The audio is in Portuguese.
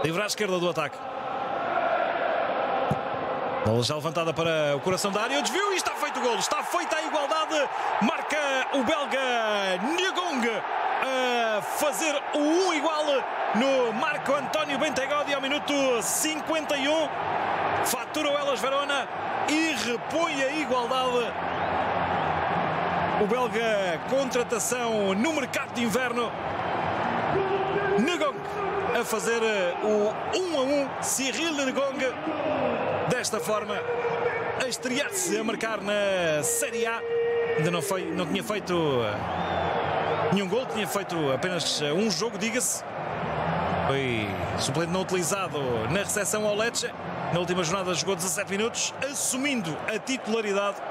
Livre à esquerda do ataque. Bola já levantada para o coração da área. O desvio e está feito o golo. Está feita a igualdade. Marca o belga Nyegong a fazer o 1 igual no Marco António Bentegodi ao minuto 51. Fatura o Hellas Verona e repõe a igualdade. O belga, contratação no mercado de inverno. Nyegong a fazer o 1-1. Cyril Nyegong, desta forma, a estrear-se a marcar na Série A. Ainda não tinha feito nenhum gol, tinha feito apenas um jogo, diga-se. Foi suplente não utilizado na recepção ao Lecce. Na última jornada jogou 17 minutos, assumindo a titularidade